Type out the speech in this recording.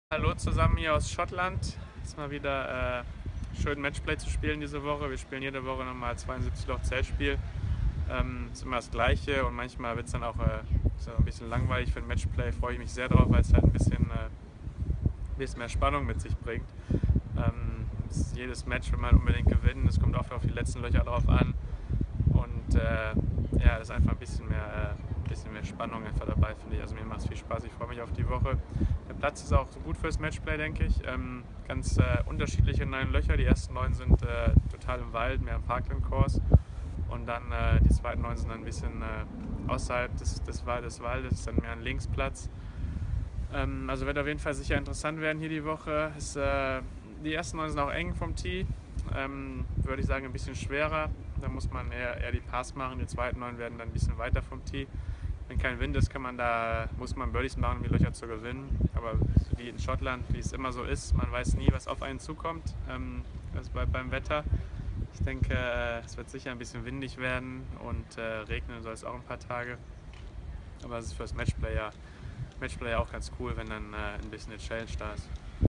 Hallo zusammen hier aus Schottland. Es ist mal wieder schön Matchplay zu spielen diese Woche. Wir spielen jede Woche nochmal 72 Loch Zeltspiel. Ist immer das Gleiche und manchmal wird es dann auch so ein bisschen langweilig für ein Matchplay. Freue ich mich sehr drauf, weil es halt ein bisschen mehr Spannung mit sich bringt. Jedes Match will man unbedingt gewinnen. Es kommt oft auf die letzten Löcher drauf an. Und ja, das ist einfach ein bisschen mehr Spannung einfach dabei, finde ich. Also mir macht es viel Spaß, ich freue mich auf die Woche. Der Platz ist auch so gut fürs Matchplay, denke ich. Ganz unterschiedliche 9 Löcher. Die ersten 9 sind total im Wald, mehr im Parkland-Course. Und dann die zweiten 9 sind dann ein bisschen außerhalb des Waldes, dann mehr ein Linksplatz. Also wird auf jeden Fall sicher interessant werden hier die Woche. Die ersten 9 sind auch eng vom Tee. Würde ich sagen, ein bisschen schwerer. Da muss man eher die Pass machen. Die zweiten 9 werden dann ein bisschen weiter vom Tee. Wenn kein Wind ist, muss man Birdies machen, um die Löcher zu gewinnen. Aber wie in Schottland, wie es immer so ist, man weiß nie, was auf einen zukommt. Also beim Wetter. Ich denke, es wird sicher ein bisschen windig werden und regnen soll es auch ein paar Tage. Aber es ist fürs Matchplay ja auch ganz cool, wenn dann ein bisschen eine Challenge da ist.